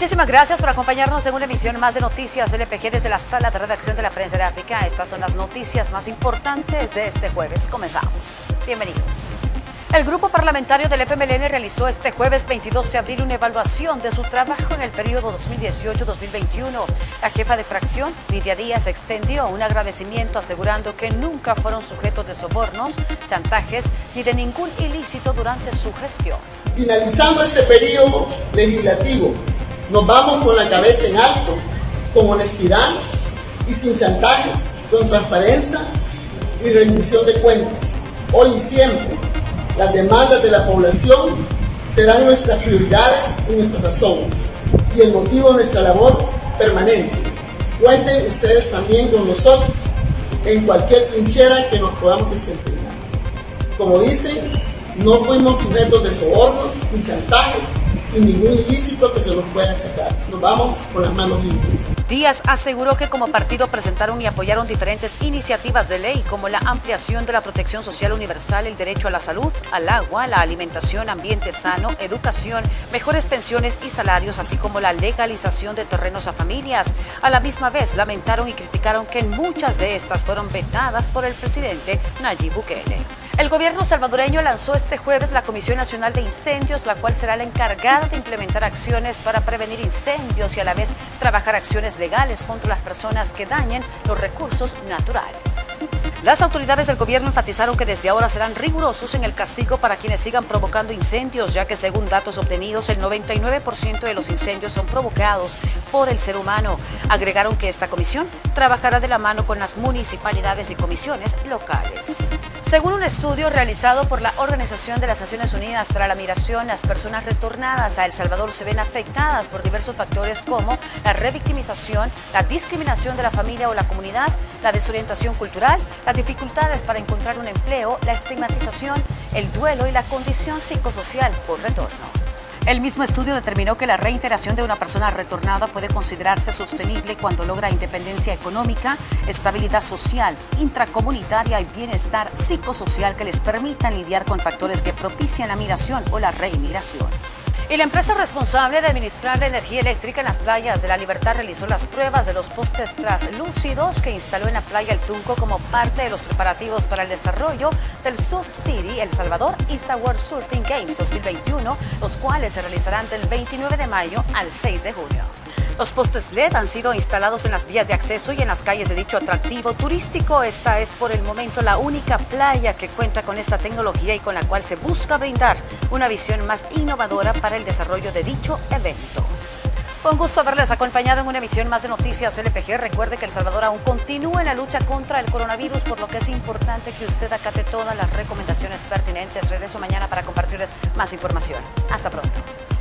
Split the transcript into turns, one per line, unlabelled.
Muchísimas gracias por acompañarnos en una emisión más de Noticias LPG desde la sala de redacción de la Prensa Gráfica. Estas son las noticias más importantes de este jueves. Comenzamos. Bienvenidos. El grupo parlamentario del FMLN realizó este jueves 22 de abril una evaluación de su trabajo en el periodo 2018-2021. La jefa de fracción, Lidia Díaz, extendió un agradecimiento asegurando que nunca fueron sujetos de sobornos, chantajes ni de ningún ilícito durante su gestión.
Finalizando este periodo legislativo, nos vamos con la cabeza en alto, con honestidad y sin chantajes, con transparencia y rendición de cuentas. Hoy y siempre, las demandas de la población serán nuestras prioridades y nuestra razón y el motivo de nuestra labor permanente. Cuenten ustedes también con nosotros en cualquier trinchera que nos podamos desempeñar. Como dicen, no fuimos sujetos de sobornos ni chantajes y ningún ilícito que se nos pueda achacar. Nos vamos con las manos limpias.
Díaz aseguró que como partido presentaron y apoyaron diferentes iniciativas de ley como la ampliación de la protección social universal, el derecho a la salud, al agua, la alimentación, ambiente sano, educación, mejores pensiones y salarios, así como la legalización de terrenos a familias. A la misma vez lamentaron y criticaron que muchas de estas fueron vetadas por el presidente Nayib Bukele. El gobierno salvadoreño lanzó este jueves la Comisión Nacional de Incendios, la cual será la encargada de implementar acciones para prevenir incendios y a la vez trabajar acciones legales contra las personas que dañen los recursos naturales. Las autoridades del gobierno enfatizaron que desde ahora serán rigurosos en el castigo para quienes sigan provocando incendios, ya que según datos obtenidos, el 99% de los incendios son provocados por el ser humano. Agregaron que esta comisión trabajará de la mano con las municipalidades y comisiones locales. Según un estudio realizado por la Organización de las Naciones Unidas para la Migración, las personas retornadas a El Salvador se ven afectadas por diversos factores como la revictimización, la discriminación de la familia o la comunidad, la desorientación cultural, las dificultades para encontrar un empleo, la estigmatización, el duelo y la condición psicosocial por retorno. El mismo estudio determinó que la reintegración de una persona retornada puede considerarse sostenible cuando logra independencia económica, estabilidad social, intracomunitaria y bienestar psicosocial que les permitan lidiar con factores que propician la migración o la reinmigración. Y la empresa responsable de administrar la energía eléctrica en las playas de La Libertad realizó las pruebas de los postes translúcidos que instaló en la playa El Tunco como parte de los preparativos para el desarrollo del Surf City El Salvador ISA World Surfing Games 2021, los cuales se realizarán del 29 de mayo al 6 de junio. Los postes LED han sido instalados en las vías de acceso y en las calles de dicho atractivo turístico. Esta es por el momento la única playa que cuenta con esta tecnología y con la cual se busca brindar una visión más innovadora para el desarrollo de dicho evento. Fue un gusto haberles acompañado en una emisión más de Noticias LPG. Recuerde que El Salvador aún continúa en la lucha contra el coronavirus, por lo que es importante que usted acate todas las recomendaciones pertinentes. Regreso mañana para compartirles más información. Hasta pronto.